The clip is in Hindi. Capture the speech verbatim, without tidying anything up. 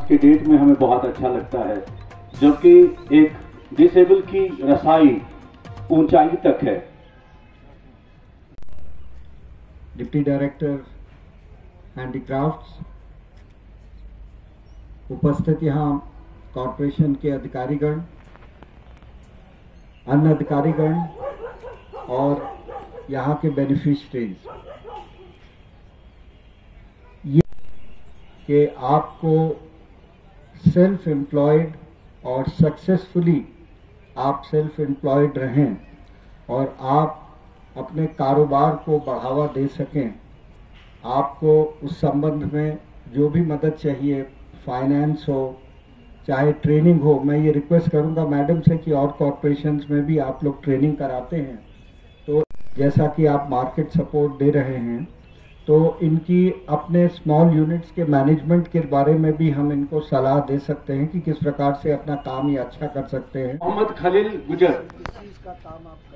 के डेट में हमें बहुत अच्छा लगता है, जबकि एक डिसेबल की रसाई ऊंचाई तक है। डिप्टी डायरेक्टर हैंडीक्राफ्ट्स, उपस्थित यहाँ कॉरपोरेशन के अधिकारीगण, अन्य अधिकारीगण और यहाँ के बेनिफिशरीज, ये कि आपको सेल्फ एम्प्लॉयड और सक्सेसफुली आप सेल्फ एम्प्लॉयड रहें और आप अपने कारोबार को बढ़ावा दे सकें। आपको उस संबंध में जो भी मदद चाहिए, फाइनेंस हो चाहे ट्रेनिंग हो, मैं ये रिक्वेस्ट करूंगा मैडम से कि और कॉर्पोरेशंस में भी आप लोग ट्रेनिंग कराते हैं, तो जैसा कि आप मार्केट सपोर्ट दे रहे हैं, तो इनकी अपने स्मॉल यूनिट्स के मैनेजमेंट के बारे में भी हम इनको सलाह दे सकते हैं कि किस प्रकार से अपना काम ये अच्छा कर सकते हैं। मोहम्मद खलील गुजर। का काम आप